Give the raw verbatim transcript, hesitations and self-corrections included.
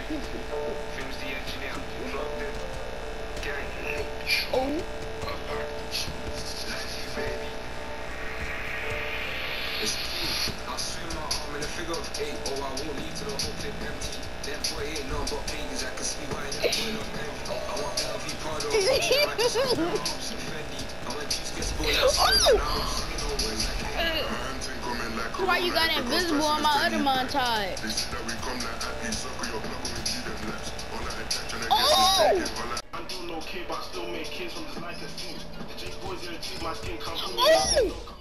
Films the engineer, pull up the gang. Oh. Life, baby. It's cool. I'll swim my arm in a figure of eight, or I won't leave to the whole clip empty. That boy ain't nothing but pages. I can see why you're pulling up heavy. I want L V Prado. I just want the arms and Fendi. I want juice gets born out. I'm singing over words like hey. Why you got invisible on my other montage? Oh! I do no kid, but I still make kids from this life that's seen. J boys in the team, my skin come. Oh!